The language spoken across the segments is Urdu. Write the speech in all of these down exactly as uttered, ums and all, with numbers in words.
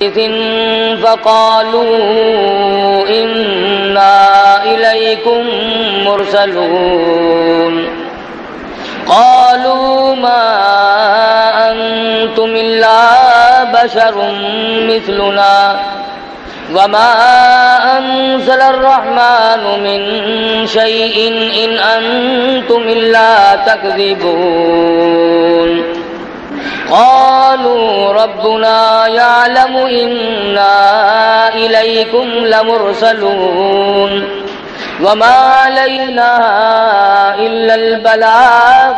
فقالوا إنا إليكم مرسلون قالوا ما أنتم إلا بشر مثلنا وما أنزل الرحمن من شيء إن أنتم إلا تكذبون قالوا ربنا يعلم إنا إليكم لمرسلون وما علينا إلا البلاغ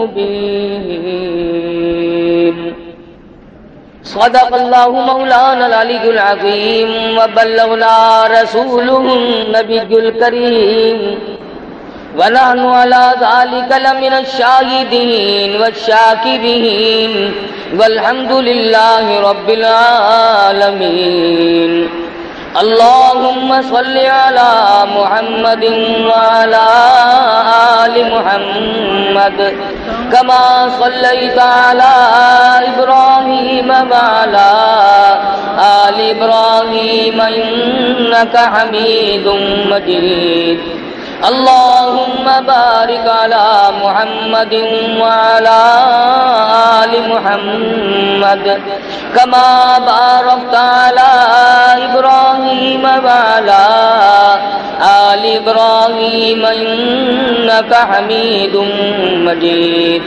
المبين صدق الله مولانا العلي العظيم وبلغنا رسوله النبي الكريم ونحن على ذلك لمن الشاهدين والشاكرين والحمد لله رب العالمين اللهم صل على محمد وعلى آل محمد كما صليت على إبراهيم وعلى آل إبراهيم إنك حميد مجيد اللهم بارك على محمد وعلى آل محمد كما باركت على إبراهيم وعلى آل إبراهيم إنك حميد مجيد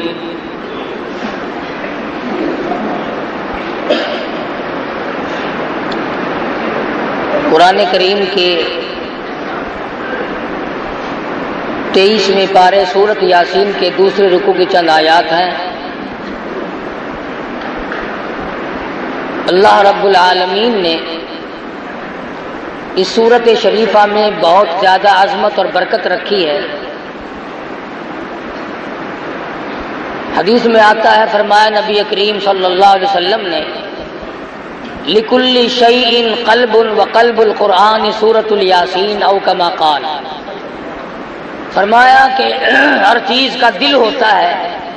قرآن کریم کے تیئیسویں پارے سورت یاسین کے دوسرے رکوع کی چند آیات ہیں۔ اللہ رب العالمین نے اس سورت شریفہ میں بہت زیادہ عظمت اور برکت رکھی ہے۔ حدیث میں آتا ہے، فرمایا نبی کریم صلی اللہ علیہ وسلم نے لِكُلِّ شَيْءٍ قَلْبٌ وَقَلْبُ الْقُرْآنِ سورۃ الیاسین او کما قال، فرمایا کہ ہر چیز کا دل ہوتا ہے،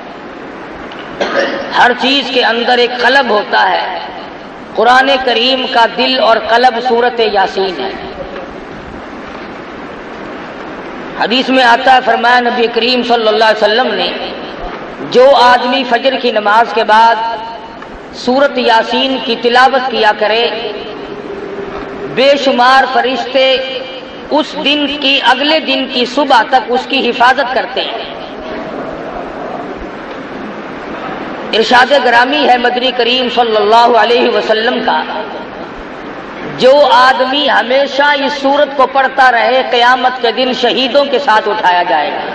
ہر چیز کے اندر ایک قلب ہوتا ہے، قرآن کریم کا دل اور قلب سورت یاسین ہے۔ حدیث میں آتا ہے، فرمایا نبی کریم صلی اللہ علیہ وسلم نے جو آدمی فجر کی نماز کے بعد سورت یاسین کی تلاوت کیا کرے، بے شمار فرشتے اس دن کی اگلے دن کی صبح تک اس کی حفاظت کرتے ہیں۔ ارشاد گرامی ہے مدنی کریم صلی اللہ علیہ وسلم کا، جو آدمی ہمیشہ اس سورت کو پڑھتا رہے قیامت کے دن شہیدوں کے ساتھ اٹھایا جائے گا۔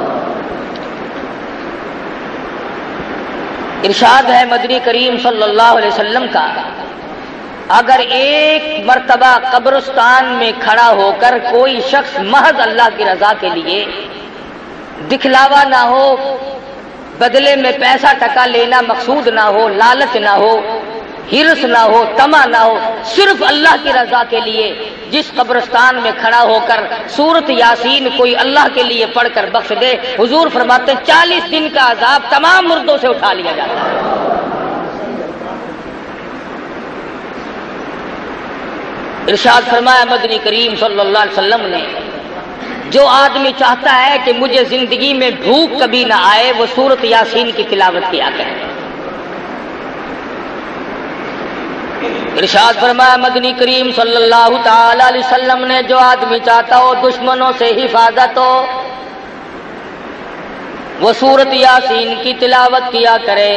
ارشاد ہے مدنی کریم صلی اللہ علیہ وسلم کا، اگر ایک مرتبہ قبرستان میں کھڑا ہو کر کوئی شخص محض اللہ کی رضا کے لیے، دکھلاوا نہ ہو، بدلے میں پیسہ ٹکا لینا مقصود نہ ہو، لالچ نہ ہو، ہرس نہ ہو، طمع نہ ہو، صرف اللہ کی رضا کے لیے جس قبرستان میں کھڑا ہو کر سورت یاسین کوئی اللہ کے لیے پڑھ کر بخش دے، حضور فرماتے ہیں چالیس دن کا عذاب تمام مردوں سے اٹھا لیا جاتا ہے۔ ارشاد فرمایا مدنی کریم صلی اللہ علیہ وسلم نے، جو آدمی چاہتا ہے کہ مجھے زندگی میں بھوک کبھی نہ آئے، وہ سورت یاسین کی تلاوت کیا کرے۔ ارشاد فرمایا مدنی کریم صلی اللہ تعالی علیہ وسلم نے، جو آدمی چاہتا ہو دشمنوں سے حفاظت ہو، وہ سورت یاسین کی تلاوت کیا کرے۔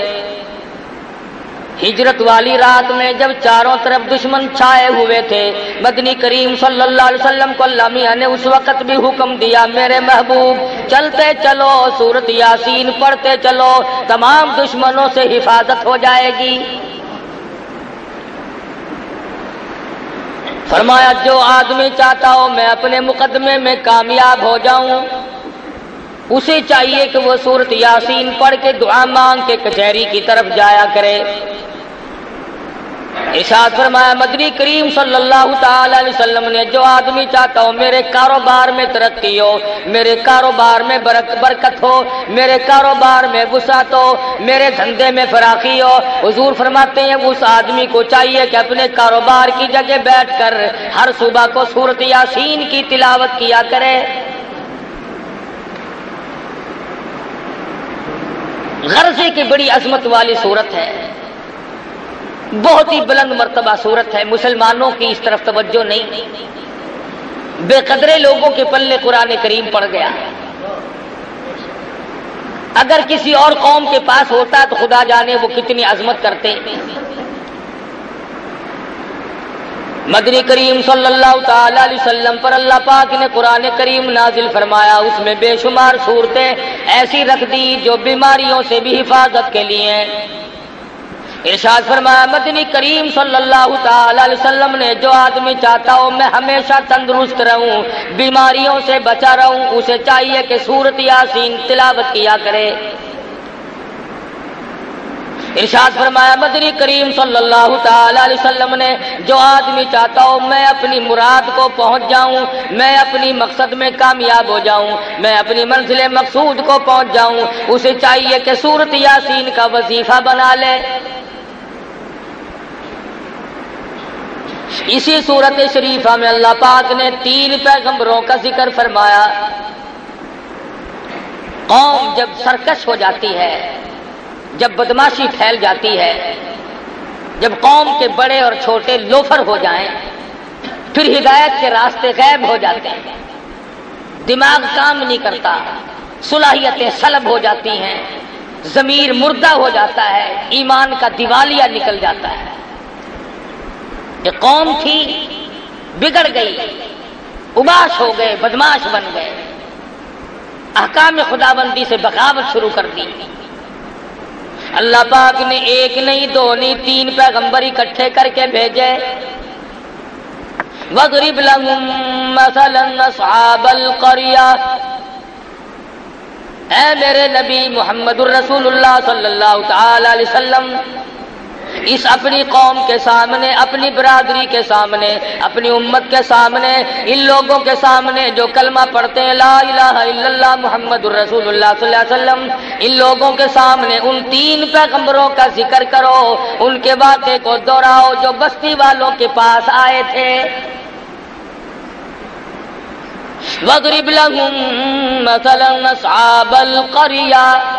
ہجرت والی رات میں جب چاروں طرف دشمن چھائے ہوئے تھے، مدنی کریم صلی اللہ علیہ وسلم کو اللہ میاں نے اس وقت بھی حکم دیا، میرے محبوب چلتے چلو سورت یاسین پڑھتے چلو، تمام دشمنوں سے حفاظت ہو جائے گی۔ فرمایا جو آدمی چاہتا ہو میں اپنے مقدمے میں کامیاب ہو جاؤں، اسے چاہیے کہ وہ سورت یاسین پڑھ کے دعا مانگ کے کچہری کی طرف جایا کرے۔ ارشاد فرمایا مدنی کریم صلی اللہ تعالی علیہ وسلم نے جو آدمی چاہتا ہو میرے کاروبار میں ترقی ہو، میرے کاروبار میں برکت ہو، میرے کاروبار میں وسعت ہو، میرے دھندے میں فراخی ہو، حضور فرماتے ہیں اس آدمی کو چاہیے کہ اپنے کاروبار کی جگہ بیٹھ کر ہر صبح کو سورۃ یاسین کی تلاوت کیا کرے۔ غرضے کی بڑی عظمت والی صورت ہے، بہت ہی بلند مرتبہ صورت ہے، مسلمانوں کی اس طرف توجہ نہیں، بے قدرے لوگوں کے پلے قرآن کریم پڑ گیا۔ اگر کسی اور قوم کے پاس ہوتا تو خدا جانے وہ کتنی عظمت کرتے۔ مدنی کریم صلی اللہ تعالی علیہ وسلم پر اللہ پاک نے قرآن کریم نازل فرمایا، اس میں بے شمار صورتیں ایسی رکھ دی جو بیماریوں سے بھی حفاظت کے لیے ہیں۔ ارشاد فرمایا مدنی کریم صلی اللہ تعالی علیہ وسلم نے جو آدمی چاہتا ہو میں ہمیشہ تندرست رہوں، بیماریوں سے بچا رہوں، اسے چاہیے کہ سورۃ یاسین تلاوت کیا کرے۔ ارشاد فرمایا مدنی کریم صلی اللہ تعالی علیہ وسلم نے جو آدمی چاہتا ہو میں اپنی مراد کو پہنچ جاؤں، میں اپنی مقصد میں کامیاب ہو جاؤں، میں اپنی منزل مقصود کو پہنچ جاؤں، اسے چاہیے کہ سورۃ یاسین کا وظیفہ بنا لے۔ اسی سورت شریفہ میں اللہ پاک نے تین پیغمبروں کا ذکر فرمایا۔ قوم جب سرکش ہو جاتی ہے، جب بدماشی پھیل جاتی ہے، جب قوم کے بڑے اور چھوٹے لوفر ہو جائیں، پھر ہدایت کے راستے غائب ہو جاتے ہیں، دماغ کام نہیں کرتا، صلاحیتیں سلب ہو جاتی ہیں، ضمیر مردہ ہو جاتا ہے، ایمان کا دیوالیہ نکل جاتا ہے۔ یہ قوم تھی بگڑ گئی، اباش ہو گئے، بدماش بن گئے، احکام خداوندی سے بغاوت شروع کر دی۔ اللہ پاک نے ایک نہیں دو نہیں تین پیغمبر اکٹھے کر کے بھیجے۔ وَاضْرِبْ لَهُم مَّثَلًا أَصْحَابَ الْقَرْيَةِ، اے میرے نبی محمد الرسول اللہ صلی اللہ تعالی علیہ وسلم اس اپنی قوم کے سامنے، اپنی برادری کے سامنے، اپنی امت کے سامنے، ان لوگوں کے سامنے جو کلمہ پڑھتے ہیں لا الہ الا اللہ محمد الرسول اللہ صلی اللہ علیہ وسلم، ان لوگوں کے سامنے ان تین پیغمبروں کا ذکر کرو، ان کے واقعے کو دہراؤ جو بستی والوں کے پاس آئے تھے۔ وَاضْرِبْ لَهُم مَّثَلًا أَصْحَابَ الْقَرْيَةِ،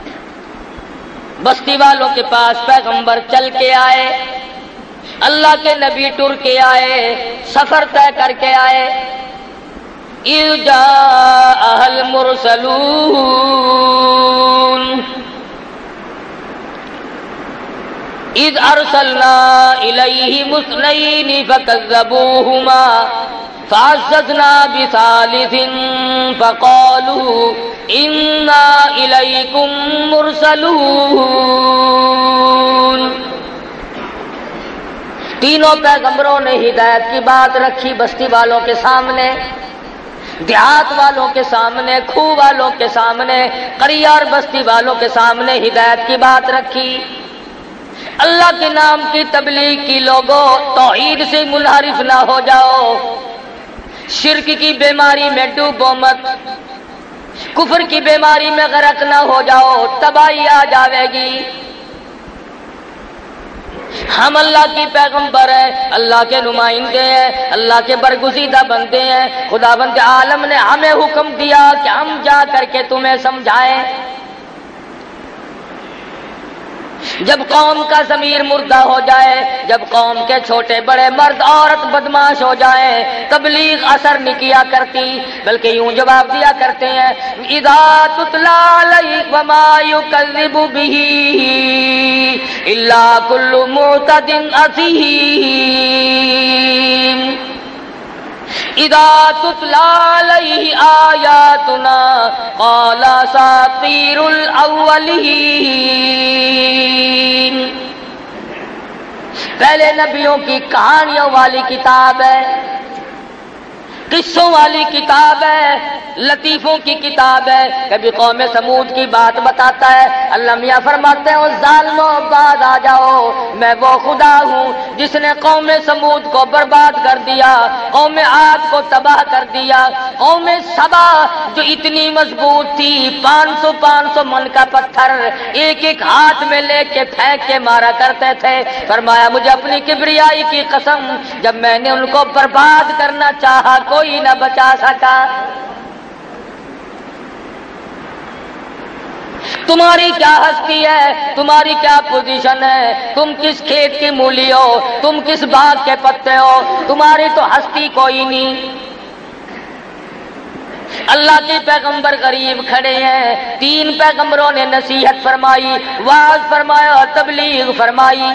بستی والوں کے پاس پیغمبر چل کے آئے، اللہ کے نبی ٹر کے آئے، سفر طے کر کے آئے۔ اِذْ جَاءَهَا الْمُرْسَلُونَ اِذْ أَرْسَلْنَا إِلَيْهِمُ اثْنَيْنِ فَكَذَّبُوهُمَا فَعَزَّزْنَا بِثَالِثٍ فَقَالُوا إِنَّا إِلَيْكُمْ مُرْسَلُونَ۔ تینوں پیغمبروں نے ہدایت کی بات رکھی بستی والوں کے سامنے، دیہات والوں کے سامنے، کھو والوں کے سامنے، قریہ اور بستی والوں کے سامنے ہدایت کی بات رکھی۔ اللہ کے نام کی تبلیغ کی، لوگوں توحید سے منحرف نہ ہو جاؤ، شرک کی بیماری میں ڈوبو مت، کفر کی بیماری میں غرق نہ ہو جاؤ، تباہی آ جاوے گی۔ ہم اللہ کی پیغمبر ہیں، اللہ کے نمائندے ہیں، اللہ کے برگزیدہ بندے ہیں، خداوند عالم نے ہمیں حکم دیا کہ ہم جا کر کے تمہیں سمجھائیں۔ جب قوم کا ضمیر مردہ ہو جائے، جب قوم کے چھوٹے بڑے مرد عورت بدماش ہو جائیں، تبلیغ اثر نہیں کیا کرتی، بلکہ یوں جواب دیا کرتے ہیں اذا تتلی علیک وما یکذب بہ الا کل معتد اثیم۔ اذا تتلی علیہ آیاتنا قال اساطیر الاولین، پہلے نبیوں کی کہانیوں والی کتاب ہے، قصوں والی کتاب ہے، لطیفوں کی کتاب ہے۔ کبھی قوم سمود کی بات بتاتا ہے، اللہ میاں فرماتے ہیں ظالموں بعد آ جاؤ، میں وہ خدا ہوں جس نے قوم سمود کو برباد کر دیا، قوم عاد کو تباہ کر دیا، قوم سبا جو اتنی مضبوط تھی، پانچ سو پانچ سو من کا پتھر ایک ایک ہاتھ میں لے کے پھینک کے مارا کرتے تھے، فرمایا مجھے اپنی کبریائی کی قسم جب میں نے ان کو برباد کرنا چاہا کوئی نہ بچا سکا۔ تمہاری کیا ہستی ہے، تمہاری کیا پوزیشن ہے، تم کس کھیت کی مولی ہو، تم کس باغ کے پتے ہو، تمہاری تو ہستی کوئی نہیں۔ اللہ کے پیغمبر قریب کھڑے ہیں، تین پیغمبروں نے نصیحت فرمائی، وعظ فرمایا اور تبلیغ فرمائی۔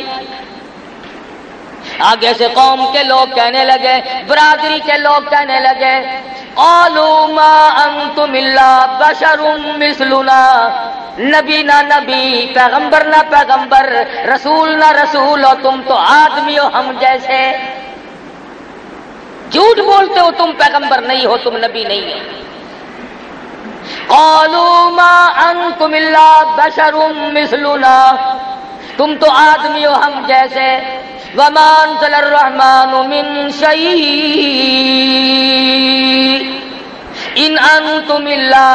آگے سے قوم کے لوگ کہنے لگے، برادری کے لوگ کہنے لگے قالوا ما انتم الا بشر مثلنا، نبی نہ نبی، پیغمبر نہ پیغمبر، رسول نہ رسول ہو، تم تو آدمی ہو ہم جیسے۔ جھوٹ بولتے ہو، تم پیغمبر نہیں ہو، تم نبی نہیں ہو۔ قالوا ما انتم الا بشر مثلنا، تم تو آدمی ہو ہم جیسے۔ وما انزل الرحمن من شيء ان انتم الا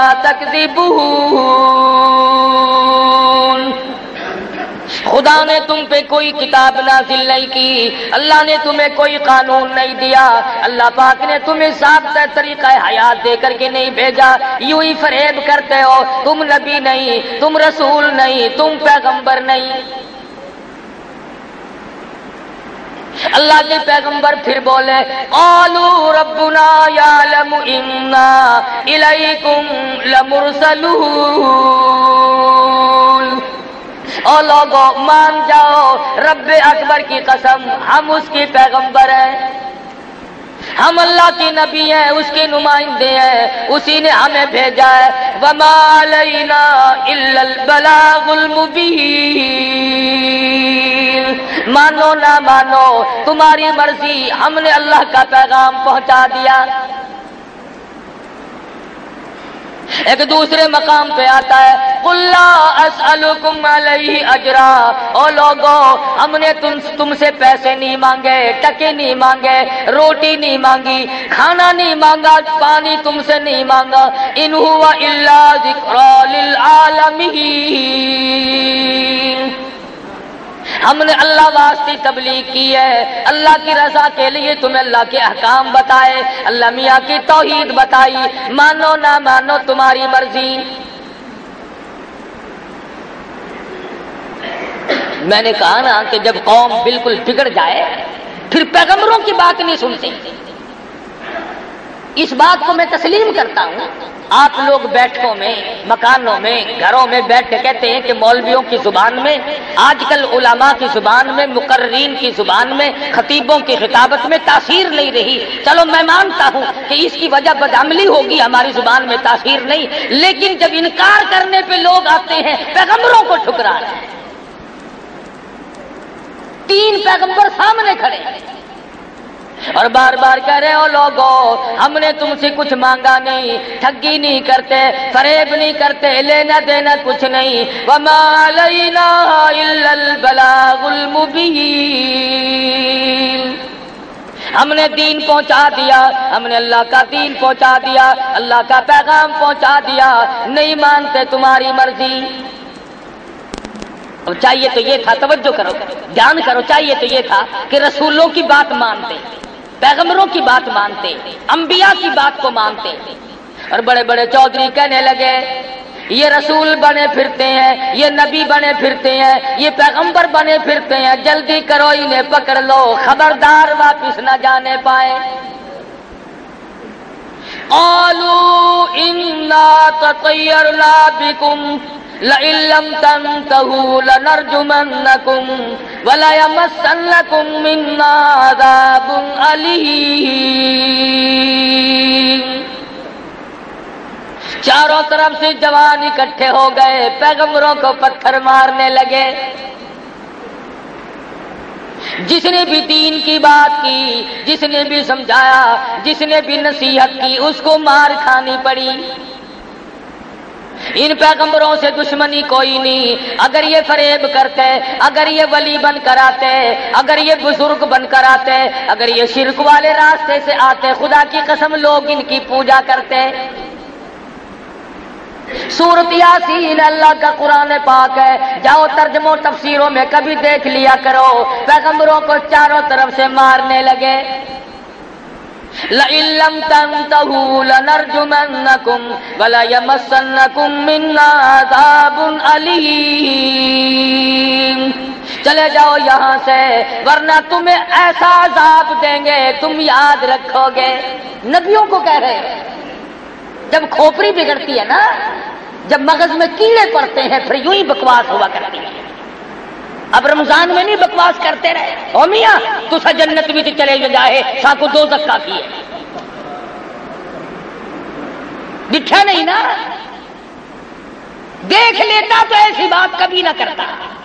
تكذبون، خدا نے تم پہ کوئی کتاب نازل نہیں کی، اللہ نے تمہیں کوئی قانون نہیں دیا، اللہ پاک نے تمہیں ضابطہ طریقہ حیات دے کر کے نہیں بھیجا، یوں ہی فریب کرتے ہو، تم نبی نہیں، تم رسول نہیں، تم پیغمبر نہیں۔ اللہ کے پیغمبر پھر بولے قالوا ربنا یعلم انا الیکم لمرسلون، او لوگو مان جاؤ رب اکبر کی قسم ہم اس کی پیغمبر ہیں، ہم اللہ کی نبی ہیں، اس کے نمائندے ہیں، اسی نے ہمیں بھیجا ہے۔ وما علینا الا البلاغ المبین، مانو نہ مانو تمہاری مرضی، ہم نے اللہ کا پیغام پہنچا دیا۔ ایک دوسرے مقام پہ آتا ہے قل لا اسألکم علیہ اجرا، او لوگو ہم نے تم تم سے پیسے نہیں مانگے، ٹکے نہیں مانگے، روٹی نہیں مانگی، کھانا نہیں مانگا، پانی تم سے نہیں مانگا، ان هو الا ذکری للعالمین، ہم نے اللہ واسطے تبلیغ کی ہے، اللہ کی رضا کے لیے تمہیں اللہ کے احکام بتائے، اللہ میاں کی توحید بتائی، مانو نہ مانو تمہاری مرضی۔ میں نے کہا نا کہ جب قوم بالکل بگڑ جائے پھر پیغمبروں کی بات نہیں سنتے، اس بات کو میں تسلیم کرتا ہوں۔ آپ لوگ بیٹھکوں میں، مکانوں میں، گھروں میں بیٹھ کے کہتے ہیں کہ مولویوں کی زبان میں، آج کل علماء کی زبان میں، مقررین کی زبان میں، خطیبوں کی خطابت میں تاثیر نہیں رہی۔ چلو میں مانتا ہوں کہ اس کی وجہ بدعملی ہوگی، ہماری زبان میں تاثیر نہیں، لیکن جب انکار کرنے پہ لوگ آتے ہیں پیغمبروں کو ٹھکرا رہے ہیں۔ تین پیغمبر سامنے کھڑے ہیں اور بار بار کہہ رہے ہو لوگو ہم نے تم سے کچھ مانگا نہیں، ٹھگی نہیں کرتے، فریب نہیں کرتے، لینا دینا کچھ نہیں، وما علینا الا البلاغ المبین، ہم نے دین پہنچا دیا، ہم نے اللہ کا دین پہنچا دیا، اللہ کا پیغام پہنچا دیا، نہیں مانتے تمہاری مرضی۔ اب چاہیے تو یہ تھا، توجہ کرو، دھیان کرو، چاہیے تو یہ تھا کہ رسولوں کی بات مانتے، پیغمبروں کی بات مانتے، انبیاء کی بات کو مانتے، اور بڑے بڑے چودھری کہنے لگے یہ رسول بنے پھرتے ہیں، یہ نبی بنے پھرتے ہیں، یہ پیغمبر بنے پھرتے ہیں، جلدی کرو انہیں پکڑ لو، خبردار واپس نہ جانے پائے۔ قالوا انا تطیرنا بکم لئن لم تنتهوا لنرجمنکم ولیمسنکم منا عذاب علیم۔ چاروں طرف سے جوان اکٹھے ہو گئے، پیغمبروں کو پتھر مارنے لگے۔ جس نے بھی دین کی بات کی، جس نے بھی سمجھایا، جس نے بھی نصیحت کی، اس کو مار کھانی پڑی۔ ان پیغمبروں سے دشمنی کوئی نہیں۔ اگر یہ فریب کرتے، اگر یہ ولی بن کر آتے، اگر یہ بزرگ بن کر آتے، اگر یہ شرک والے راستے سے آتے، خدا کی قسم لوگ ان کی پوجا کرتے۔ سورۃ یاسین اللہ کا قرآن پاک ہے، جاؤ ترجموں تفسیروں میں کبھی دیکھ لیا کرو، پیغمبروں کو چاروں طرف سے مارنے لگے۔ لَئِن لَّمْ تَنْتَهُوا لَنَرْجُمَنَّكُمْ وَلَيَمَسَّنَّكُم مِّنَّا عَذَابٌ أَلِيمٌ، چلے جاؤ یہاں سے ورنہ تمہیں ایسا عذاب دیں گے تم یاد رکھو گے۔ نبیوں کو کہہ رہے ہیں، جب کھوپڑی بگڑتی ہے نا، جب مغز میں کیڑے پڑتے ہیں پھر یوں ہی بکواس ہوا کرتی ہے۔ اب رمضان میں نہیں بکواس کرتے رہے، او میاں تو سا جنت بھی چلے جائے سا کو دوزخ کافی ہے، دکھا نہیں نا؟ دیکھ لیتا تو ایسی بات کبھی نہ کرتا۔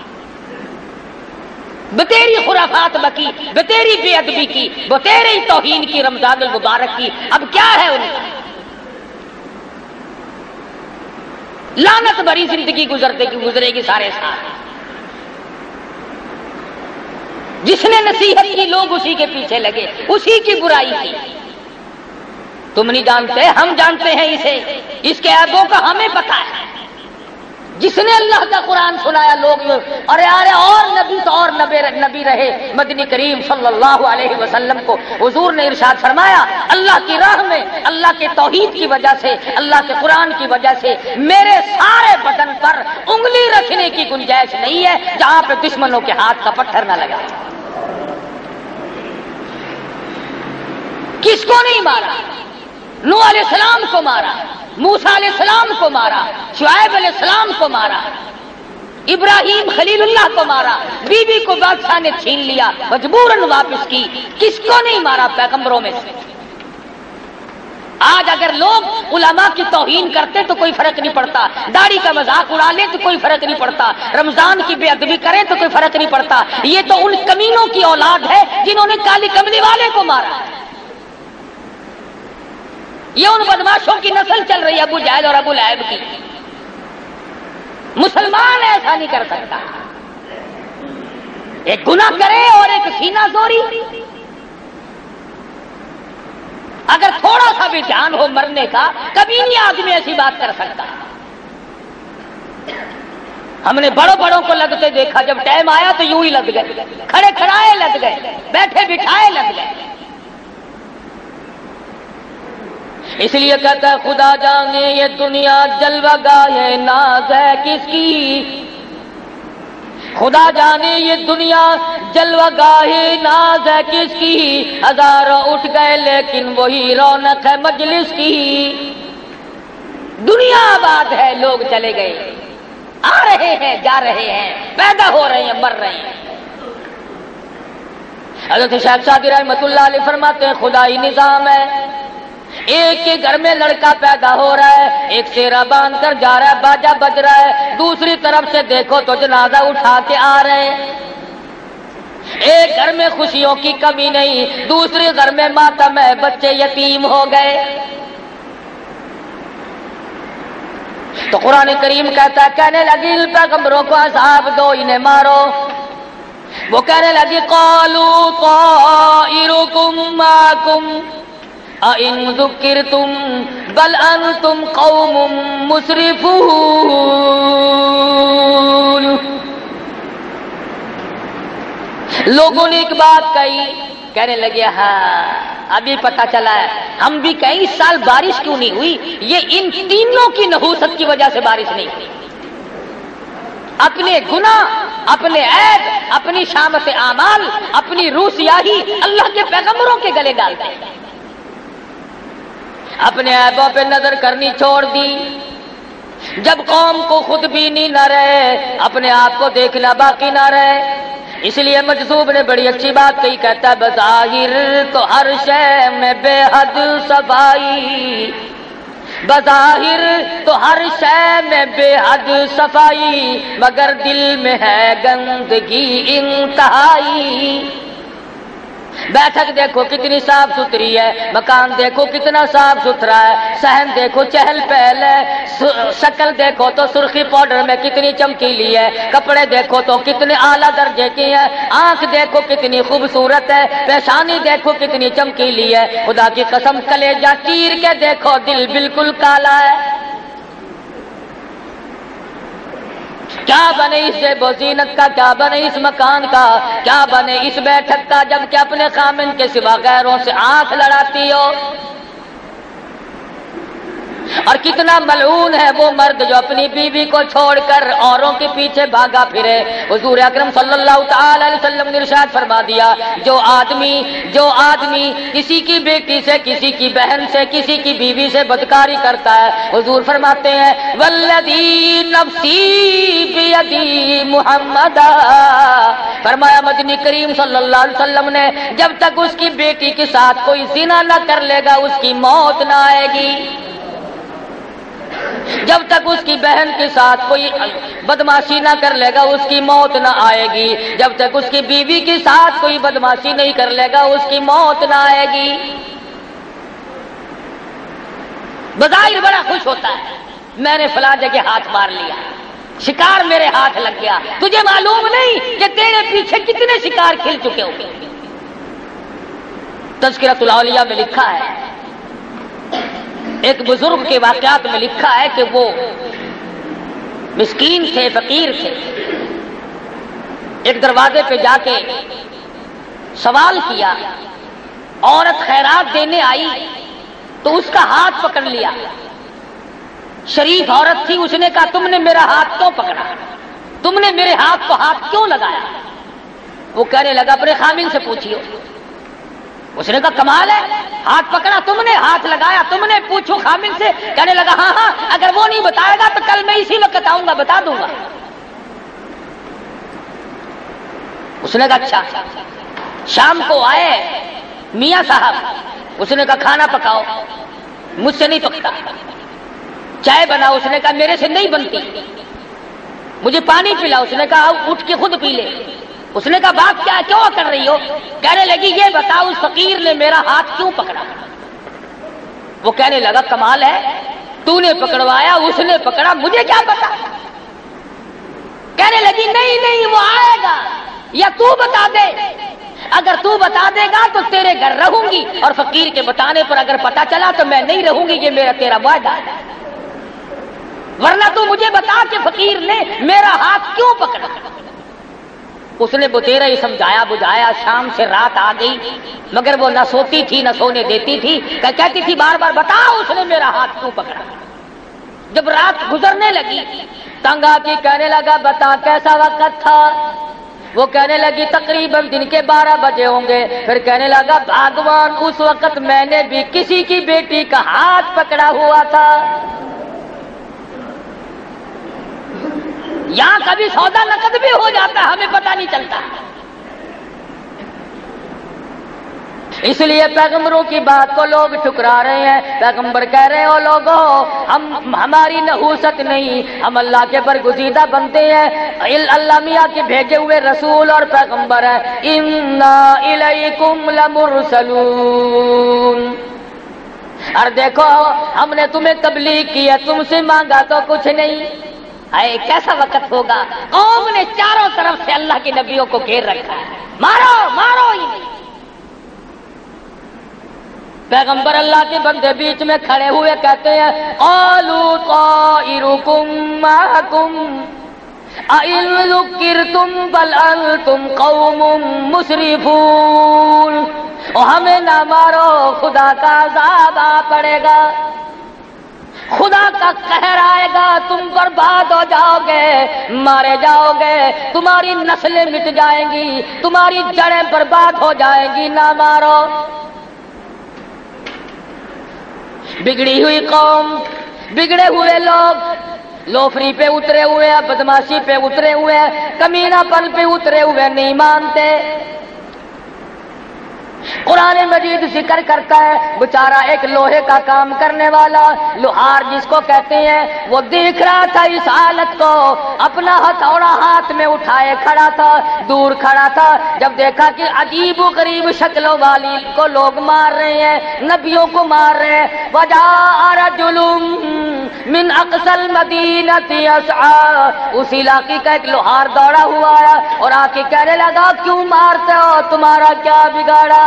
بتیری خرافات بکی، بتیری بے ادبی کی، بتیری توہین کی رمضان المبارک کی، اب کیا ہے ان کا؟ لعنت بھری زندگی گزرتے کی گزرے گی سارے سال۔ جس نے نصیحت کی لوگ اسی کے پیچھے لگے، اسی کی برائی کی۔ تم نہیں جانتے، ہم جانتے ہیں اسے، اس کے عیبوں کا ہمیں پتہ ہے۔ جس نے اللہ کا قرآن سنایا لوگ اور یار اور نبی تو اور نبی رہے مدنی کریم صلی اللہ علیہ وسلم کو حضور نے ارشاد فرمایا، اللہ کی راہ میں اللہ کے توحید کی وجہ سے، اللہ کے قرآن کی وجہ سے میرے سارے بدن پر انگلی رکھنے کی گنجائش نہیں ہے جہاں پہ دشمنوں کے ہاتھ کا پتھر نہ لگا۔ کس کو نہیں مارا؟ نوح علیہ السلام کو مارا، موسیٰ علیہ السلام کو مارا، شعیب علیہ السلام کو مارا، ابراہیم خلیل اللہ کو مارا، بی بی کو بادشاہ نے چھین لیا، مجبوراً واپس کی۔ کس کو نہیں مارا پیغمبروں میں سے؟ آج اگر لوگ علماء کی توہین کرتے تو کوئی فرق نہیں پڑتا، داڑھی کا مذاق اڑا لے تو کوئی فرق نہیں پڑتا، رمضان کی بے ادبی کرے تو کوئی فرق نہیں پڑتا۔ یہ تو ان کمینوں کی اولاد ہے جنہوں نے کالی کملی والے کو مارا۔ یہ ان بدماشوں کی نسل چل رہی ہے، ابو جہل اور ابو لہب کی۔ مسلمان ایسا نہیں کر سکتا، ایک گناہ کرے اور ایک سینہ زوری۔ اگر تھوڑا سا بھی دھیان ہو مرنے کا، کبھی نہیں آدمی ایسی بات کر سکتا۔ ہم نے بڑوں بڑوں کو لگتے دیکھا، جب ٹائم آیا تو یوں ہی لگ گئے، کھڑے کھڑائے لگ گئے، بیٹھے بٹھائے لگ گئے۔ اس لیے کہتا ہے خدا جانے یہ دنیا جلوہ گاہ ناز ہے کس کی، خدا جانے یہ دنیا جلوہ گاہ ناز ہے کس کی، ہزاروں اٹھ گئے لیکن وہی رونق ہے مجلس کی۔ دنیا آباد ہے، لوگ چلے گئے، آ رہے ہیں جا رہے ہیں، پیدا ہو رہے ہیں مر رہے ہیں۔ حضرت شیخ سعدی رحمۃ اللہ علیہ فرماتے ہیں خدائی نظام ہے، ایک کے گھر میں لڑکا پیدا ہو رہا ہے، ایک سیرا باندھ کر جا رہا ہے، باجا بج رہا ہے، دوسری طرف سے دیکھو تو جنازہ اٹھا کے آ رہے ہیں۔ ایک گھر میں خوشیوں کی کمی نہیں، دوسرے گھر میں ماتم ہے، بچے یتیم ہو گئے۔ تو قرآن کریم کہتا ہے، کہنے لگی پیغمبروں کو عذاب دو، انہیں مارو۔ وہ کہنے لگی قالوا طائرکم معکم اَإِن ذُكِّرْتُمْ بَلْ أَنْتُمْ قَوْمٌ مُسْرِفُونَ۔ لوگوں نے ایک بات کہی، کہنے لگے ہاں ابھی پتہ چلا ہے، ہم بھی کہیں اس سال بارش کیوں نہیں ہوئی، یہ ان تینوں کی نحوست کی وجہ سے بارش نہیں ہوئی۔ اپنے گناہ، اپنے عیب، اپنی شامت اعمال، اپنی روح سیاہی اللہ کے پیغمبروں کے گلے ڈالتے ہیں۔ اپنے عیبوں پہ نظر کرنی چھوڑ دی، جب قوم کو خود بینی نہ رہے، اپنے آپ کو دیکھنا باقی نہ رہے۔ اس لیے مجذوب نے بڑی اچھی بات کہی، کہتا ہے بظاہر تو ہر شے میں بے حد صفائی، بظاہر تو ہر شے میں بے حد صفائی، مگر دل میں ہے گندگی انتہائی۔ بیٹھک دیکھو کتنی صاف ستھری ہے، مکان دیکھو کتنا صاف ستھرا ہے، صحن دیکھو چہل پہل ہے، شکل دیکھو تو سرخی پاؤڈر میں کتنی چمکیلی ہے، کپڑے دیکھو تو کتنے اعلیٰ درجے کی ہے، آنکھ دیکھو کتنی خوبصورت ہے، پیشانی دیکھو کتنی چمکیلی ہے، خدا کی قسم کلیجہ چیر کے دیکھو دل بالکل کالا ہے۔ کیا بنے اس زیب و زینت کا، کیا بنے اس مکان کا، کیا بنے اس بیٹھک کا، جب کہ اپنے خامن کے سوا غیروں سے آنکھ لڑاتی ہو۔ اور کتنا ملعون ہے وہ مرد جو اپنی بیوی کو چھوڑ کر اوروں کے پیچھے بھاگا پھرے۔ حضور اکرم صلی اللہ تعالی علیہ وسلم نے ارشاد فرما دیا، جو آدمی جو آدمی کسی کی بیٹی سے، کسی کی بہن سے، کسی کی بیوی سے بدکاری کرتا ہے، حضور فرماتے ہیں والذی نفسی بیدی محمد، فرمایا مدنی کریم صلی اللہ علیہ وسلم نے جب تک اس کی بیٹی کے ساتھ کوئی زنا نہ کر لے گا اس کی موت نہ آئے گی، جب تک اس کی بہن کے ساتھ کوئی بدماشی نہ کر لے گا اس کی موت نہ آئے گی، جب تک اس کی بیوی کے ساتھ کوئی بدماشی نہیں کر لے گا اس کی موت نہ آئے گی۔ بظاہر بڑا خوش ہوتا ہے، میں نے فلاں جگہ ہاتھ مار لیا، شکار میرے ہاتھ لگ گیا، تجھے معلوم نہیں کہ تیرے پیچھے کتنے شکار کھل چکے ہوں گے۔ تذکرۃ الاولیاء میں لکھا ہے، ایک بزرگ کے واقعات میں لکھا ہے کہ وہ مسکین تھے، فقیر تھے، ایک دروازے پہ جا کے سوال کیا، عورت خیرات دینے آئی تو اس کا ہاتھ پکڑ لیا، شریف عورت تھی، اس نے کہا تم نے میرا ہاتھ کیوں پکڑا، تم نے میرے ہاتھ کو ہاتھ کیوں لگایا؟ وہ کہنے لگا اپنے خامن سے پوچھیو۔ اس نے کہا کمال ہے، ہاتھ پکڑا تم نے، ہاتھ لگایا تم نے، پوچھو خامن سے۔ کہنے لگا ہاں ہاں اگر وہ نہیں بتائے گا تو کل میں اسی وقت آؤں گا، بتا دوں گا۔ اس نے کہا اچھا۔ شام کو آئے میاں صاحب، اس نے کہا کھانا پکاؤ، مجھ سے نہیں پکتا۔ چائے بناؤ، اس نے کہا میرے سے نہیں بنتی۔ مجھے پانی پلاؤ، اس نے کہا اٹھ کے خود پی لے۔ اس نے کہا بات کیا ہے، کیوں کر رہی ہو؟ کہنے لگی یہ بتاؤ اس فقیر نے میرا ہاتھ کیوں پکڑا؟ وہ کہنے لگا کمال ہے، تو نے پکڑوایا، اس نے پکڑا، مجھے کیا پتا؟ کہنے لگی نہیں نہیں وہ آئے گا، یا تو بتا دے، اگر تو بتا دے گا تو تیرے گھر رہوں گی، اور فقیر کے بتانے پر اگر پتا چلا تو میں نہیں رہوں گی، یہ میرا تیرا وعدہ ہے، ورنہ تو مجھے بتا کہ فقیر نے میرا ہاتھ کیوں پکڑا۔ اس نے بتیرا ہی سمجھایا بجھایا، شام سے رات آ گئی، مگر وہ نہ سوتی تھی نہ سونے دیتی تھی، کہتی تھی بار بار بتاؤ اس نے میرا ہاتھ کیوں پکڑا۔ جب رات گزرنے لگی تنگ آ کے کہنے لگا بتا کیسا وقت تھا؟ وہ کہنے لگی تقریباً دن کے بارہ بجے ہوں گے۔ پھر کہنے لگا بھگوان اس وقت میں نے بھی کسی کی بیٹی کا ہاتھ پکڑا ہوا تھا۔ یہاں کبھی سودا نقد بھی ہو جاتا ہے، ہمیں پتہ نہیں چلتا۔ اس لیے پیغمبروں کی بات کو لوگ ٹھکرا رہے ہیں۔ پیغمبر کہہ رہے ہو لوگوں ہم ہماری نحوست نہیں، ہم اللہ کے برگزیدہ بنتے ہیں، اللہ میاں کے بھیجے ہوئے رسول اور پیغمبر ہیں۔ اِنَّا إِلَيْكُمْ لَمُرْسَلُونَ، اور دیکھو ہم نے تمہیں تبلیغ کی ہے، تم سے مانگا تو کچھ نہیں۔ اے کیسا وقت ہوگا، قوم نے چاروں طرف سے اللہ کے نبیوں کو گھیر رکھا ہے، مارو مارو ہی نہیں۔ پیغمبر اللہ کے بندے بیچ میں کھڑے ہوئے کہتے ہیں قالوا طائرکم معکم اَإِن ذُكِّرْتُمْ بَلْ أَنْتُمْ قَوْمٌ مُسْرِفُونَ، اور ہمیں نہ مارو، خدا کا عذاب آ پڑے گا، خدا کا قہر آئے گا، تم برباد ہو جاؤ گے، مارے جاؤ گے، تمہاری نسلیں مٹ جائیں گی، تمہاری جڑیں برباد ہو جائیں گی، نہ مارو۔ بگڑی ہوئی قوم، بگڑے ہوئے لوگ، لوفری پہ اترے ہوئے ہیں، بدماشی پہ اترے ہوئے ہیں، کمینہ پن پہ اترے ہوئے، نہیں مانتے۔ قرآن مجید ذکر کرتا ہے بیچارہ ایک لوہے کا کام کرنے والا لوہار جس کو کہتے ہیں، وہ دیکھ رہا تھا اس حالت کو، اپنا ہتھوڑا ہاتھ میں اٹھائے کھڑا تھا، دور کھڑا تھا، جب دیکھا کہ عجیب و غریب شکلوں والی کو لوگ مار رہے ہیں، نبیوں کو مار رہے ہیں، وجاء رجل من اقصى المدینۃ یسعی، اس علاقے کا ایک لوہار دوڑا ہوا ہے اور آ کے کہنے لگا کیوں مارتے ہو، تمہارا کیا بگاڑا،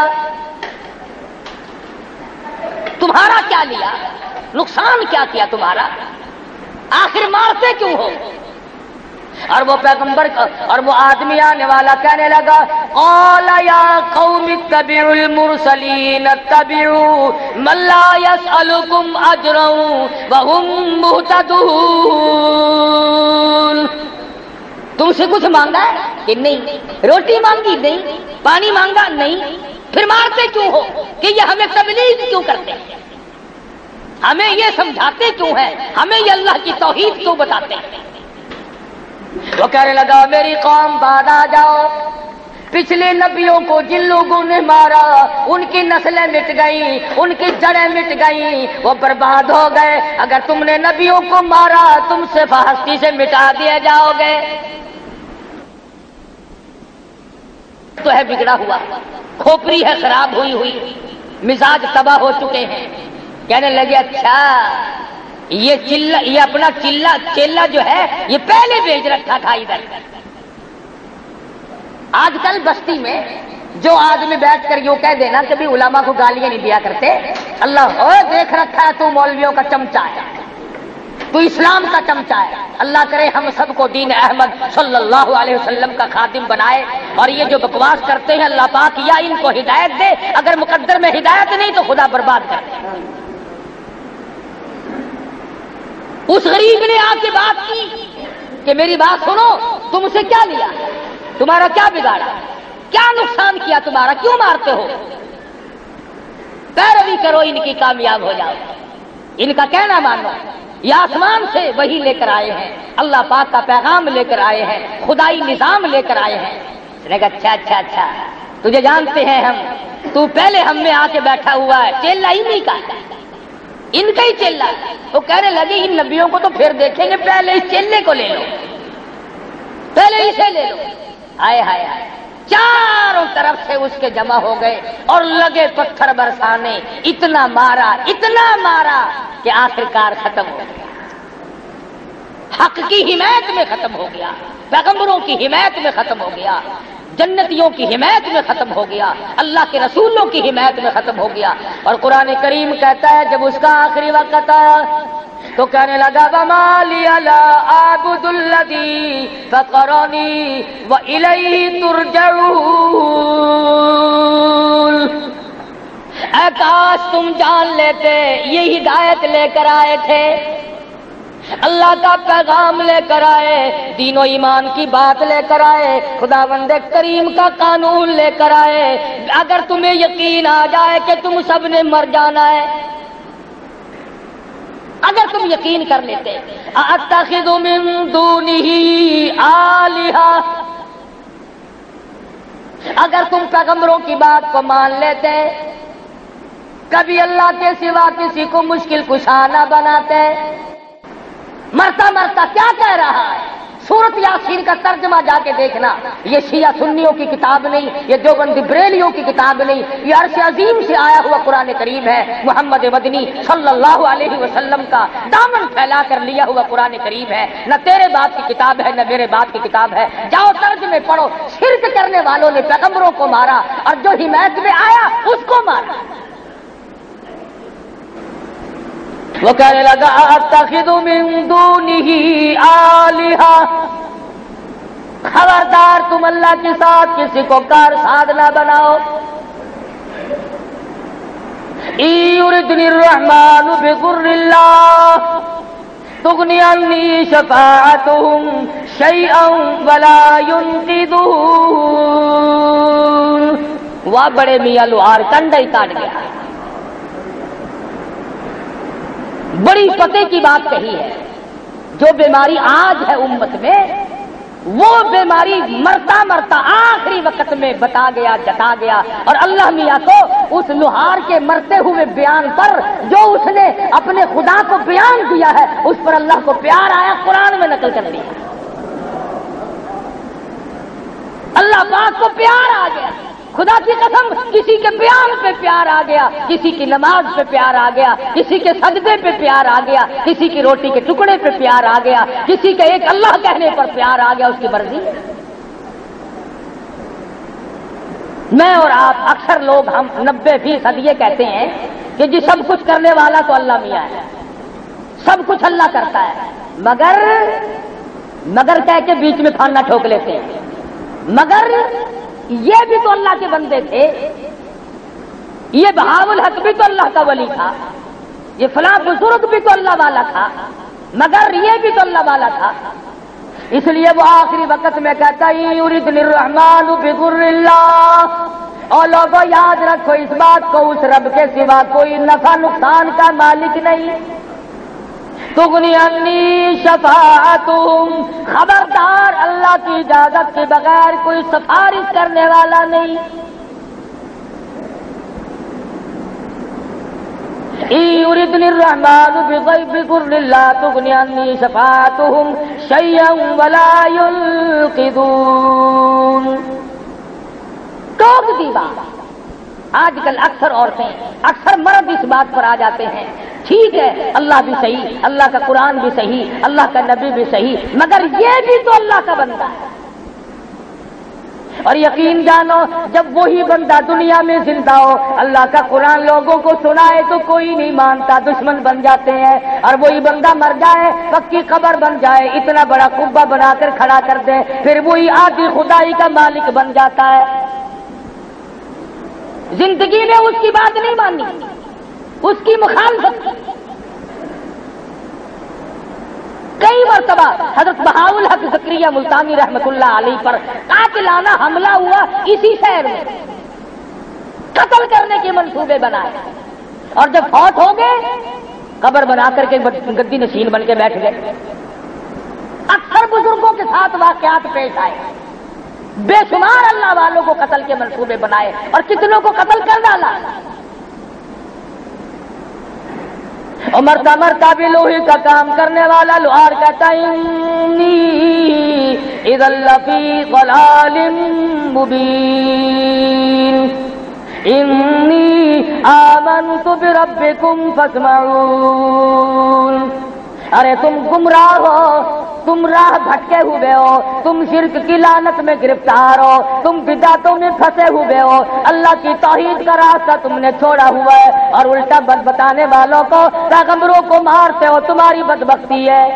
تمہارا کیا لیا، نقصان کیا کیا تمہارا، آخر مارتے کیوں ہو؟ اور وہ پیغمبر اور وہ آدمی آنے والا کہنے لگا قال یا قوم اتبعوا المرسلین اتبعوا من لا يسألكم اجرا وهم مهتدون، تم سے کچھ مانگا ہے کہ نہیں، روٹی مانگی نہیں، پانی مانگا نہیں، پھر مارتے کیوں ہو کہ یہ ہمیں تبلیغ کیوں کرتے ہیں، ہمیں یہ سمجھاتے کیوں ہیں، ہمیں یہ اللہ کی توحید کیوں بتاتے ہیں؟ وہ کہنے لگا میری قوم بعد آ جاؤ، پچھلے نبیوں کو جن لوگوں نے مارا ان کی نسلیں مٹ گئیں، ان کی جڑیں مٹ گئیں، وہ برباد ہو گئے، اگر تم نے نبیوں کو مارا تم سے ہستی سے مٹا دیے جاؤ گے، تو ہے بگڑا ہوا، کھوپڑی ہے خراب ہوئی ہوئی، مزاج تباہ ہو چکے ہیں۔ کہنے لگے اچھا یہ چلا، یہ اپنا چلا چیلا جو ہے یہ پہلے بھیج رکھا تھا ادھر۔ آج کل بستی میں جو آدمی بیٹھ کر یوں کہہ دینا کبھی علماء کو گالیاں نہیں دیا کرتے، اللہ ہو دیکھ رکھا ہے تو مولویوں کا چمچا ہے، تو اسلام کا چمچا ہے، اللہ کرے ہم سب کو دین احمد صلی اللہ علیہ وسلم کا خادم بنائے، اور یہ جو بکواس کرتے ہیں اللہ پاک یا ان کو ہدایت دے، اگر مقدر میں ہدایت نہیں تو خدا برباد کر دے۔ اس غریب نے آ کے بات کی کہ میری بات سنو، تم سے کیا لیا، تمہارا کیا بگاڑا، کیا نقصان کیا تمہارا، کیوں مارتے ہو، پیروی کرو ان کی کامیاب ہو جاؤ، ان کا کہنا مانو، یہ آسمان سے وہی لے کر آئے ہیں، اللہ پاک کا پیغام لے کر آئے ہیں، خدائی نظام لے کر آئے ہیں۔ اس نے کہا اچھا اچھا اچھا تجھے جانتے ہیں ہم، تو پہلے ہم میں آ کے بیٹھا ہوا ہے، چیلا ہی نہیں کا ان کا ہی چیلا، تو کہنے لگے ان نبیوں کو تو پھر دیکھیں گے، پہلے اس چیلے کو لے لو، پہلے اسے لے لو۔ آئے ہائے ہائے، چاروں طرف سے اس کے جمع ہو گئے اور لگے پتھر برسانے، اتنا مارا اتنا مارا کہ آخرکار ختم ہو گیا، حق کی حمایت میں ختم ہو گیا، پیغمبروں کی حمایت میں ختم ہو گیا، جنتیوں کی حمایت میں ختم ہو گیا، اللہ کے رسولوں کی حمایت میں ختم ہو گیا۔ اور قرآن کریم کہتا ہے جب اس کا آخری وقت آیا تو کہنے لگا وَمَا لِيَ لَا أَعْبُدُ الَّذِي فَطَرَنِي وَإِلَيْهِ تُرْجَعُونَ، اے کاش تم جان لیتے یہ ہدایت لے کر آئے تھے، اللہ کا پیغام لے کر آئے، دین و ایمان کی بات لے کر آئے، خداوند کریم کا قانون لے کر آئے، اگر تمہیں یقین آ جائے کہ تم سب نے مر جانا ہے، اگر تم یقین کر لیتے اَأَتَّخِذُ مِن دُونِهِ آلِهَةً، اگر تم پیغمبروں کی بات کو مان لیتے، کبھی اللہ کے سوا کسی کو مشکل کشا نہ بناتے، مرتا مرتا کیا کہہ رہا ہے، سورت یاسین کا ترجمہ جا کے دیکھنا، یہ شیعہ سنیوں کی کتاب نہیں، یہ دیوبندی بریلیوں کی کتاب نہیں، یہ عرش عظیم سے آیا ہوا قرآن کریم ہے، محمد مدنی صلی اللہ علیہ وسلم کا دامن پھیلا کر لیا ہوا قرآن کریم ہے، نہ تیرے باپ کی کتاب ہے نہ میرے باپ کی کتاب ہے، جاؤ ترجمے پڑھو، شرک کرنے والوں نے پیغمبروں کو مارا اور جو حمایت میں آیا اس کو مارا۔ وہ کہنے لگا اتخذ من دونہ آلہہ، خبردار تم اللہ کے ساتھ کسی کو کار ساز نہ بناؤ، ان یردنی الرحمن بضر لا تغنی عنی شفاعتہم شیئا ولا ینقذون۔ واہ بڑے میاں لوہار کنڈا ہی کاٹ گیا، بڑی پتے کی بات کہی ہے۔ جو بیماری آج ہے امت میں وہ بیماری مرتا مرتا آخری وقت میں بتا گیا جتا گیا، اور اللہ میاں کو اس لوہار کے مرتے ہوئے بیان پر جو اس نے اپنے خدا کو بیان دیا ہے اس پر اللہ کو پیار آیا، قرآن میں نقل کر دیا۔ اللہ پاک کو پیار آ گیا، خدا کی قسم کسی کے بیان پہ پیار آ گیا، کسی کی نماز پہ پیار آ گیا، کسی کے سجدے پہ پیار آ گیا، کسی کی روٹی کے ٹکڑے پہ پیار آ گیا، کسی کے ایک اللہ کہنے پر پیار آ گیا، اس کی مرضی۔ میں اور آپ اکثر لوگ ہم نبے فیصد یہ کہتے ہیں کہ جی سب کچھ کرنے والا تو اللہ میاں ہے، سب کچھ اللہ کرتا ہے، مگر مگر کہہ کے بیچ میں پھانا ٹھوک لیتے ہیں، مگر یہ بھی تو اللہ کے بندے تھے، یہ بہاء الحق بھی تو اللہ کا ولی تھا، یہ فلاں بزرگ بھی تو اللہ والا تھا، مگر یہ بھی تو اللہ والا تھا۔ اس لیے وہ آخری وقت میں کہتا ہے یریدنی الرحمن بضر اللہ، اور لوگوں یاد رکھو اس بات کو، اس رب کے سوا کوئی نفع نقصان کا مالک نہیں۔ تغنی عنی شفاعتہم، خبردار اللہ کی اجازت کے بغیر کوئی سفارش کرنے والا نہیں۔ یریدنی الرحمن بضر اللہ تغنی عنی شفاعتہم شیئا ولا ینقذون۔ ٹوک دی بات۔ آج کل اکثر عورتیں، اکثر مرد اس بات پر آ جاتے ہیں ٹھیک ہے اللہ بھی صحیح، اللہ کا قرآن بھی صحیح، اللہ کا نبی بھی صحیح، مگر یہ بھی تو اللہ کا بندہ ہے۔ اور یقین جانو جب وہی بندہ دنیا میں زندہ ہو، اللہ کا قرآن لوگوں کو سنائے تو کوئی نہیں مانتا، دشمن بن جاتے ہیں، اور وہی بندہ مر جائے، پکی قبر بن جائے، اتنا بڑا قبہ بنا کر کھڑا کر دے، پھر وہی آدھی خدائی کا مالک بن جاتا ہے۔ زندگی میں اس کی بات نہیں مانی، اس کی مخالفت۔ کئی مرتبہ حضرت بہاء الحق زکریا ملتانی رحمت اللہ علیہ پر قاتلانہ حملہ ہوا، اسی شہر میں قتل کرنے کے منصوبے بنائے، اور جب فوت ہو گئے قبر بنا کر کے گدی نشین بن کے بیٹھ گئے۔ اکثر بزرگوں کے ساتھ واقعات پیش آئے، بے شمار اللہ والوں کو قتل کے منصوبے بنائے اور کتنوں کو قتل کر ڈالا۔ اور مرتا مرتا بھی لوہے کا کام کرنے والا لوہار کہتا ہے انی اذا لفی ضلال مبین انی آمنت بربکم فاسمعون۔ ارے تم گمراہ ہو، تم راہ بھٹکے ہوئے ہو، تم شرک کی لعنت میں گرفتار ہو، تم بدعتوں میں پھنسے ہوئے ہو، اللہ کی توحید کا راستہ تم نے چھوڑا ہوا ہے، اور الٹا بد بتانے والوں کو، پیغمبروں کو مارتے ہو، تمہاری بدبختی ہے۔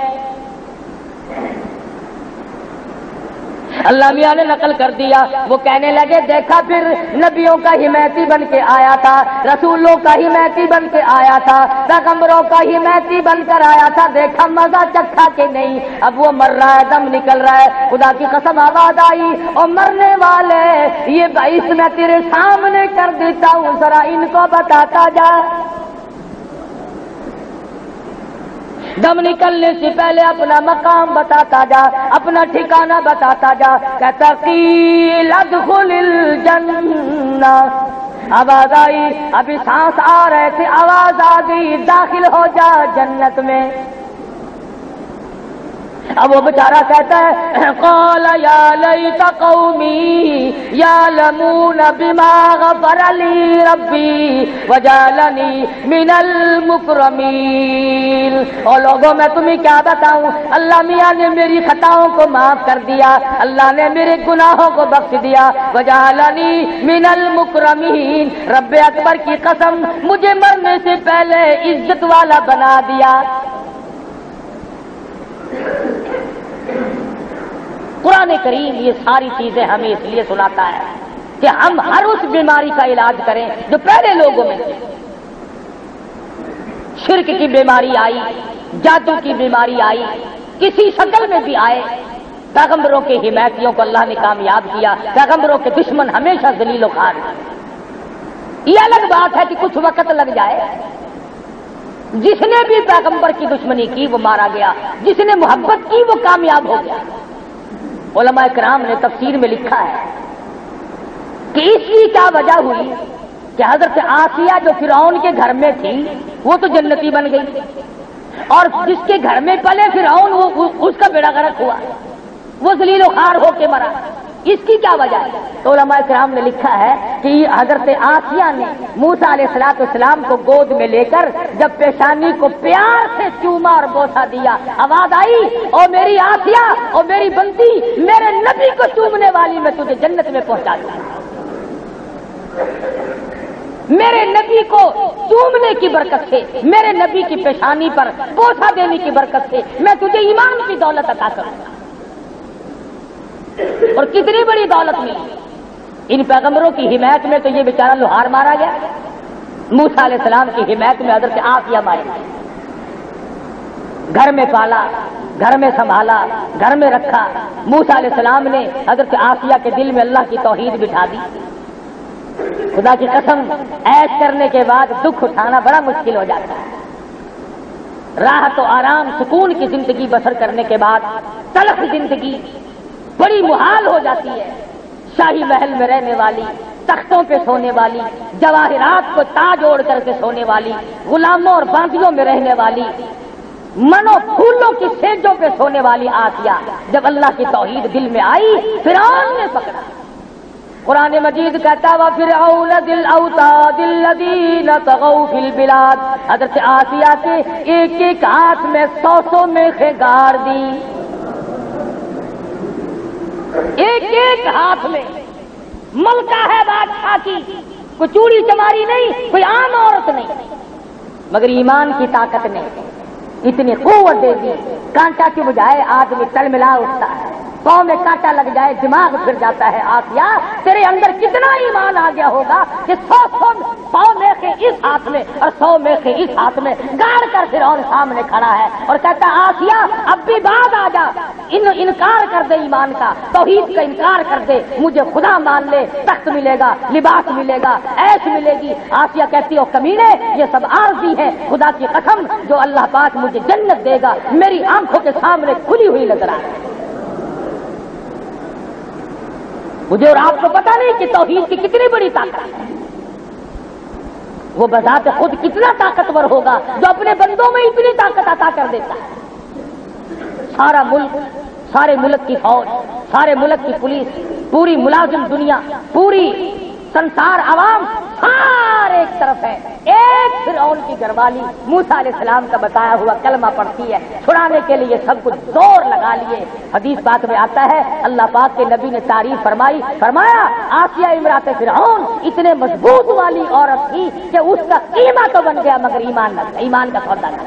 اللہ میاں نے نقل کر دیا، وہ کہنے لگے دیکھا پھر نبیوں کا حمایتی بن کے آیا تھا، رسولوں کا حمایتی بن کے آیا تھا، پیغمبروں کا حمایتی بن کر آیا تھا، دیکھا مزہ چکھا کہ نہیں، اب وہ مر رہا ہے، دم نکل رہا ہے، خدا کی قسم آواز آئی اور مرنے والے یہ باعث میں تیرے سامنے کر دیتا ہوں، ذرا ان کو بتاتا جا۔ دم نکلنے سے پہلے اپنا مقام بتاتا جا، اپنا ٹھکانہ بتاتا جا۔ کہتا قیل ادخل الجنہ، آواز آئی، ابھی سانس آ رہے تھے، آواز آ گئی داخل ہو جا جنت میں۔ اب وہ بیچارہ کہتا ہے قال یا لیت قومی یعلمون بما غفر لی ربی وجعلنی من المکرمین۔ اور لوگوں میں تمہیں کیا بتاؤں، اللہ میاں نے میری خطاؤں کو معاف کر دیا، اللہ نے میرے گناہوں کو بخش دیا، وجعلنی من المکرمین، رب اکبر کی قسم مجھے مرنے سے پہلے عزت والا بنا دیا۔ قرآن کریم یہ ساری چیزیں ہمیں اس لیے سناتا ہے کہ ہم ہر اس بیماری کا علاج کریں جو پہلے لوگوں میں تھی۔ شرک کی بیماری آئی، جادو کی بیماری آئی، کسی شکل میں بھی آئے، پیغمبروں کے حمایتیوں کو اللہ نے کامیاب کیا، پیغمبروں کے دشمن ہمیشہ ذلیل و خوار ہیں۔ یہ الگ بات ہے کہ کچھ وقت لگ جائے، جس نے بھی پیغمبر کی دشمنی کی وہ مارا گیا، جس نے محبت کی وہ کامیاب ہو گیا۔ علماء کرام نے تفسیر میں لکھا ہے کہ اس کی کیا وجہ ہوئی کہ حضرت آسیہ جو فرعون کے گھر میں تھی وہ تو جنتی بن گئی، اور جس کے گھر میں پلے فرعون وہ اس کا بیڑا غرق ہوا، وہ ذلیل و خوار ہو کے مرا۔ اس کی کیا وجہ ہے؟ تو علماء کرام نے لکھا ہے کہ حضرت آسیہ نے موسیٰ علیہ الصلوۃ والسلام کو گود میں لے کر جب پیشانی کو پیار سے چوما اور بوسہ دیا، آواز آئی او میری آسیہ، او میری بندی، میرے نبی کو چومنے والی میں تجھے جنت میں پہنچا دوں۔ میرے نبی کو چومنے کی برکت سے، میرے نبی کی پیشانی پر بوسہ دینے کی برکت سے میں تجھے ایمان کی دولت عطا کروں گا۔ اور کتنی بڑی دولت ملی ان پیغمبروں کی حمایت میں، تو یہ بیچارہ لوہار مارا گیا، موسیٰ علیہ السلام کی حمایت میں حضرت آسیہ ماری گئی، گھر میں پالا، گھر میں سنبھالا، گھر میں رکھا۔ موسیٰ علیہ السلام نے حضرت آسیہ کے دل میں اللہ کی توحید بٹھا دی۔ خدا کی قسم، عیش کرنے کے بعد دکھ اٹھانا بڑا مشکل ہو جاتا ہے۔ راحت و آرام سکون کی زندگی بسر کرنے کے بعد تلخ زندگی بڑی محال ہو جاتی ہے۔ شاہی محل میں رہنے والی، تختوں پہ سونے والی، جواہرات کو تاج اوڑھ کر کے سونے والی، غلاموں اور باندیوں میں رہنے والی، منو پھولوں کی سیجوں پہ سونے والی آسیہ جب اللہ کی توحید دل میں آئی، فرعون نے پکڑا۔ قرآن مجید کہتا وَفِرْعَوْنَ ذِي الْأَوْتَادِ الَّذِينَ طَغَوْا فِي الْبِلَادِ، حضرت آسیہ کے ایک ایک ہاتھ میں سو سو میخیں گاڑ دی، ایک ایک ہاتھ میں۔ ملکہ ہے بادشاہ کی، کوئی چوڑی چماری نہیں، کوئی عام عورت نہیں، مگر ایمان کی طاقت نے اتنی قوت دے دی، کانٹا کی بجائے آدمی تل ملا اٹھتا ہے، پاؤں میں کانٹا لگ جائے دماغ پھر جاتا ہے۔ آسیہ تیرے اندر کتنا ایمان آ گیا ہوگا کہ سو سو پاؤں میخیں اس ہاتھ میں اور سو میخیں اس ہاتھ میں گاڑ کر فرعون سامنے کھڑا ہے اور کہتا ہے آسیہ اب بھی بعد آ جا، ان انکار کر دے ایمان کا، توحید کا انکار کر دے، مجھے خدا مان لے، تخت ملے گا، لباس ملے گا، عیش ملے گی۔ آسیہ کہتی ہو کمینے، یہ سب عارضی ہے، خدا کی قسم جو اللہ پاک مجھے جنت دے گا میری آنکھوں کے سامنے کھلی ہوئی نظر آ رہی ہے۔ مجھے اور آپ کو پتا نہیں کہ توحید کی کتنی بڑی طاقت ہے، وہ بذات خود کتنا طاقتور ہوگا جو اپنے بندوں میں اتنی طاقت عطا کر دیتا ہے۔ سارا ملک، سارے ملک کی فوج، سارے ملک کی پولیس، پوری ملازم دنیا، پوری سنسار عوام سارے ایک طرف ہے، ایک فرعون کی گھر والی موسیٰ علیہ السلام کا بتایا ہوا کلمہ پڑھتی ہے، چھڑانے کے لیے سب کچھ زور لگا لیے۔ حدیث پاک میں آتا ہے اللہ پاک کے نبی نے تعریف فرمائی، فرمایا آسیہ امرات فرعون اتنے مضبوط والی عورت تھی کہ اس کا قیمہ تو بن گیا مگر ایمان نہ، ایمان کا سودا نہ۔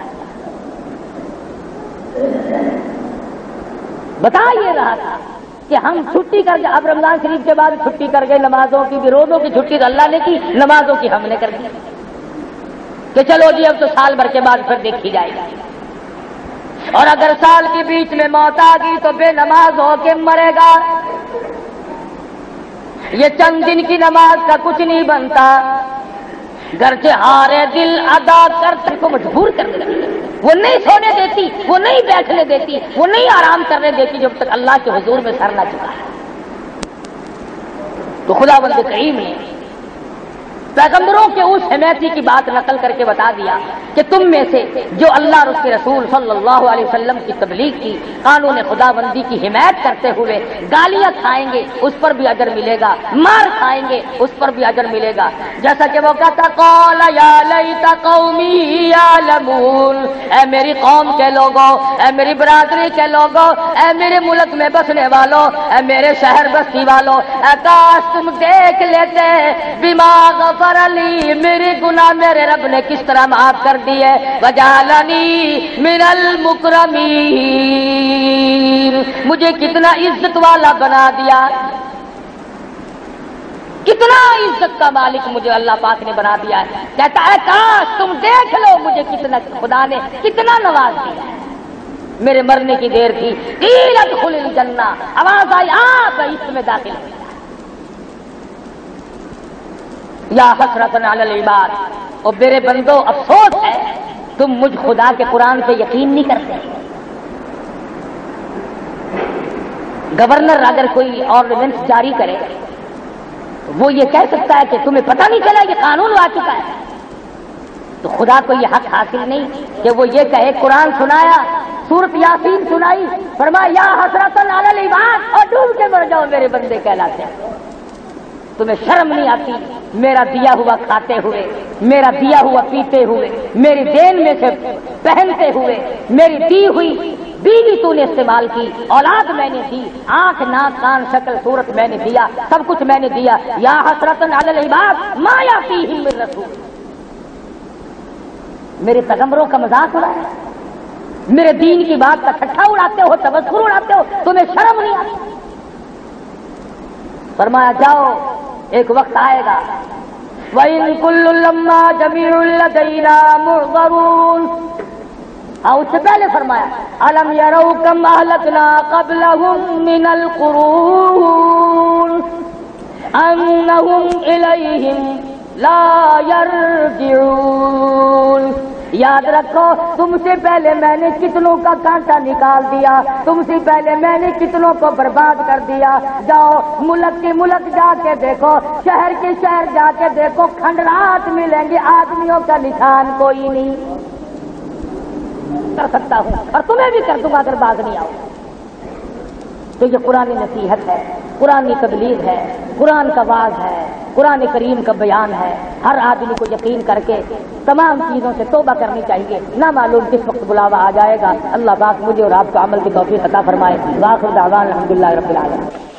بتا یہ رہا تھا کہ ہم چھٹی کر گئے، اب رمضان شریف کے بعد چھٹی کر گئے نمازوں کی بھی، روزوں کی چھٹی تو اللہ نے کی، نمازوں کی ہم نے کر دی کہ چلو جی اب تو سال بھر کے بعد پھر دیکھی جائے گی، اور اگر سال کے بیچ میں موت آ گئی تو بے نماز ہو کے مرے گا، یہ چند دن کی نماز کا کچھ نہیں بنتا، گرچہ ہارے دل ادا کرتے کو مجبور کرنے لگے، وہ نہیں سونے دیتی، وہ نہیں بیٹھنے دیتی، وہ نہیں آرام کرنے دیتی جب تک اللہ کے حضور میں سر نہ چکا ہے۔ تو خداوند کریم نے پیغمبروں کے اس حمایتی کی بات نقل کر کے بتا دیا کہ تم میں سے جو اللہ اور اس کے رسول صلی اللہ علیہ وسلم کی تبلیغ کی، قانون خداوندی کی حمایت کرتے ہوئے گالیاں کھائیں گے اس پر بھی اجر ملے گا، مار کھائیں گے اس پر بھی اجر ملے گا۔ جیسا کہ وہ کہتا قال یا لیت قومی یعلمون، اے میری قوم کے لوگوں، اے میری برادری کے لوگوں، اے میرے ملک میں بسنے والوں، اے میرے شہر بستی والوں، اے کاش تم دیکھ لیتے بما غفر علی، میرے گناہ میرے رب نے کس طرح معاف کر دیے، وجعلنی من المکرمین، مجھے کتنا عزت والا بنا دیا، کتنا عزت کا مالک مجھے اللہ پاک نے بنا دیا ہے۔ کہتا ہے کاش تم دیکھ لو مجھے کتنا خدا نے کتنا نواز دیا ہے۔ میرے مرنے کی دیر تھی، قیل ادخل الجنہ، آواز آئی آپ اس میں داخل ہو۔ یا حسرتن علی العباد، اور میرے بندو افسوس ہے تم مجھ خدا کے قرآن پہ یقین نہیں کرتے۔ گورنر اگر کوئی آرڈیننس جاری کرے وہ یہ کہہ سکتا ہے کہ تمہیں پتہ نہیں چلا یہ قانون آ چکا ہے؟ تو خدا کو یہ حق حاصل نہیں کہ وہ یہ کہے قرآن سنایا، سورت یاسین سنائی، فرمایا یا حسرتن علی العباد اور ڈوب کے مر جاؤ میرے بندے کہلاتے ہیں۔ تمہیں شرم نہیں آتی میرا دیا ہوا کھاتے ہوئے، میرا دیا ہوا پیتے ہوئے، میری دین میں سے پہنتے ہوئے، میری دی ہوئی بیوی تو نے استعمال کی، اولاد میں نے دی، آنکھ ناک کان شکل صورت میں نے دیا، سب کچھ میں نے دیا۔ یا حسرتن علی العباد ما یاتیہم من رسول، میرے پیغمبروں کا مذاق اڑایا ہے، میرے دین کی بات کا ٹھٹھا اڑاتے ہو، تبصر اڑاتے ہو، تمہیں شرم نہیں آتی؟ فرمایا جاؤ ایک وقت آئے گا وَإِن كُلٌّ لَمَّا جَمِيعٌ لَدَيْنَا مُحْضَرُونَ، اور اس سے پہلے فرمایا أَلَمْ يَرَوْا كَمْ أَهْلَكْنَا قَبْلَهُمْ مِنَ الْقُرُونِ أَنَّهُمْ إِلَيْهِمْ لَا يَرْجِعُونَ۔ یاد رکھو تم سے پہلے میں نے کتنوں کا کانٹا نکال دیا، تم سے پہلے میں نے کتنوں کو برباد کر دیا۔ جاؤ ملک کے ملک جا کے دیکھو، شہر کے شہر جا کے دیکھو، کھنڈرات ملیں گے، آدمیوں کا نشان کوئی نہیں۔ کر سکتا ہوں اور تمہیں بھی کر دوں گا اگر باز نہیں آؤ۔ تو یہ قرآن نصیحت ہے، قرآن تبلیغ ہے، قرآن کا واعظ ہے، قرآن کریم کا بیان ہے۔ ہر آدمی کو یقین کر کے تمام چیزوں سے توبہ کرنی چاہیے، نہ معلوم کس وقت بلاوا آ جائے گا۔ اللہ پاک مجھے اور آپ کو عمل کی توفیق عطا فرمائے۔ وآخر دعوانا الحمدللہ رب العالمین۔